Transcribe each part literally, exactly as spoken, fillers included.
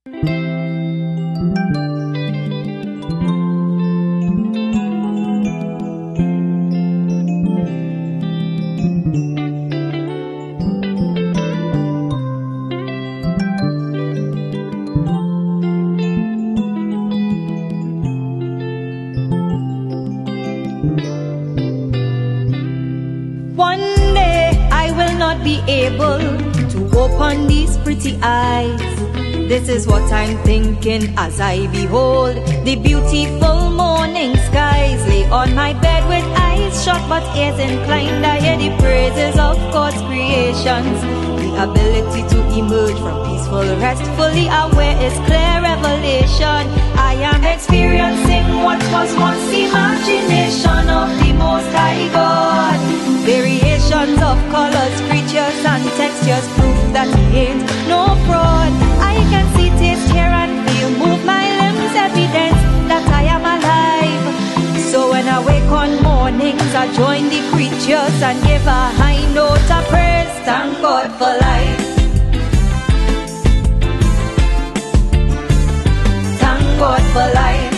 One day I will not be able to open these pretty eyes. This is what I'm thinking as I behold the beautiful morning skies. Lay on my bed with eyes shut but ears inclined. I hear the praises of God's creations. The ability to emerge from peaceful rest, fully aware is clear revelation. I am experiencing what was once imagination of the Most High God. Variations of colors, creatures and textures prove that He ain't no fraud. I can see, taste, hear and feel, move my limbs, evidence that I am alive. So when I wake on mornings, I join the creatures and give a high note of praise. Thank God for life. Thank God for life.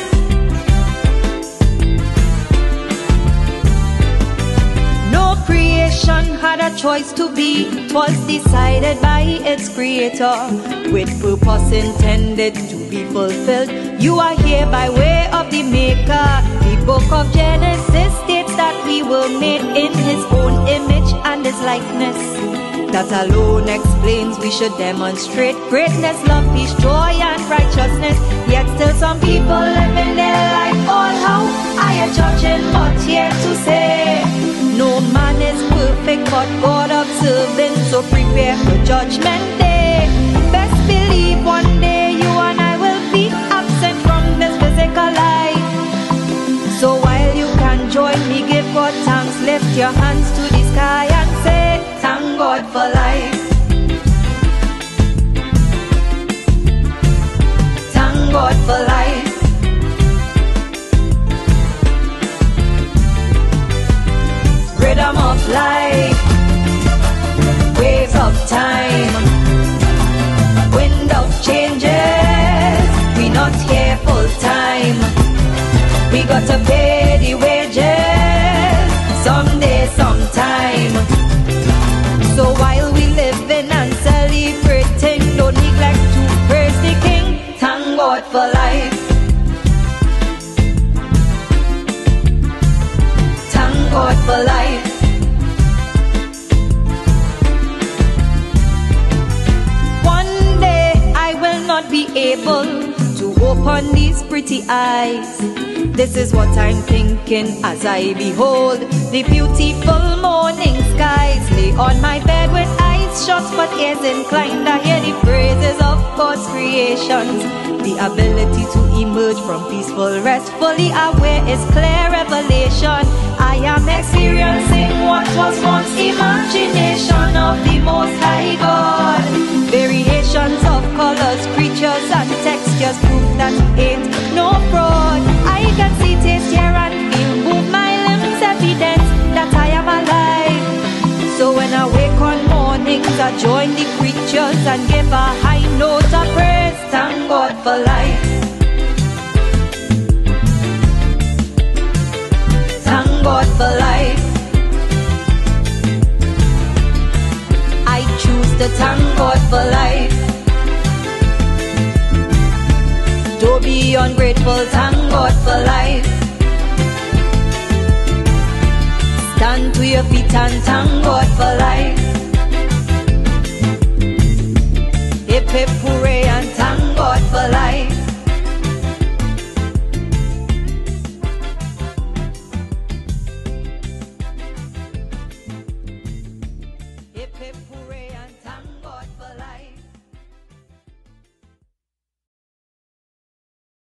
No creation had a choice to be, was decided by its creator, with purpose intended to be fulfilled. You are here by way of the Maker. The book of Genesis states that we were made in His own image and His likeness. That alone explains we should demonstrate greatness, love, peace, joy and righteousness. Yet still some people living their life all how I am judging, but here to say no man is perfect but God observing, so prepare for judgment day. Best believe one day you and I will be absent from this physical life. So while you can join me, give God thanks, lift your hands to the sky and say thank God for life. Thank God for life. Rhythm of life, waves of time, wind of changes. We not here full time. We got to pay the wages someday, sometime. So while we living and celebrating, don't neglect to praise the King. Thank God for life. Thank God for life. One day I will not be able to open these pretty eyes. This is what I'm thinking as I behold the beautiful morning skies. Lay on my bed with eyes shut but ears inclined. I hear the praises of God's creations. The ability to emerge from peaceful rest, fully aware is clear revelation. I am experiencing what was once imagination of the Most High God. Variations of colors, creatures and textures prove that He ain't no fraud. I can see, taste, hear and feel, move my limbs, evidence that I am alive. So when I wake on mornings, I join the creatures and give a high note of praise. Thank God for life. Thank God for life. I choose to thank God for life. Don't be ungrateful, thank God for life. Stand to your feet and thank God for life. Hip hip hooray and